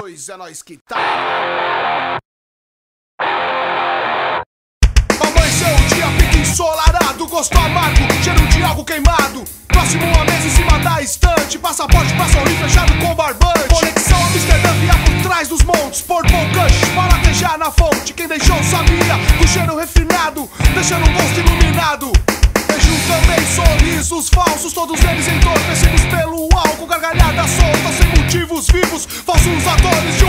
2, é nóis que tá. Amanheceu o dia, pique ensolarado, gosto amargo, cheiro de algo queimado. Próximo à mesa em cima da estante, passaporte pra sorrir fechado com barbante. Conexão Amsterdã via por trás dos montes, Purple Kush, para latejar na fonte. Quem deixou sabia do cheiro refinado, deixando o gosto iluminado. Vejo também sorrisos falsos, todos eles entorpecidos pelo álcool, gargalhadas soltas sem motivos vivos, falsos atores